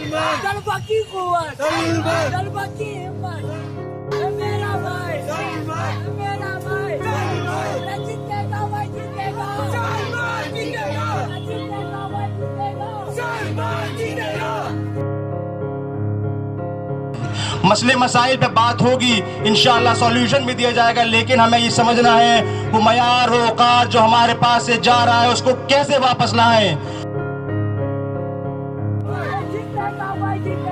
जलवा की कुव्वत, जलवा की हिम्मत, मेरा भाई, मेरा भाई, जीतेगा भाई, जीतेगा, जीतेगा भाई, जीतेगा। मसले मसाइल पे बात होगी, इंशाअल्लाह सॉल्यूशन भी दिया जाएगा, लेकिन हमें ये समझना है वो मयार वो औकात जो हमारे पास से जा रहा है उसको कैसे वापस लाएं। जीतेगा भाई,